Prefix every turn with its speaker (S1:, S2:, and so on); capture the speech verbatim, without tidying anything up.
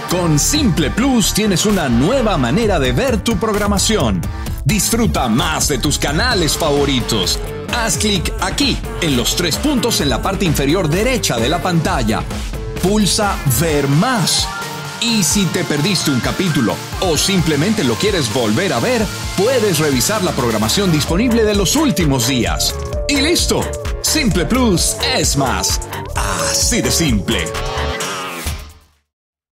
S1: Con Simple Plus tienes una nueva manera de ver tu programación. Disfruta más de tus canales favoritos. Haz clic aquí, en los tres puntos en la parte inferior derecha de la pantalla. Pulsa Ver más. Y si te perdiste un capítulo o simplemente lo quieres volver a ver, puedes revisar la programación disponible de los últimos días. Y listo. Simple Plus es más. Así de simple.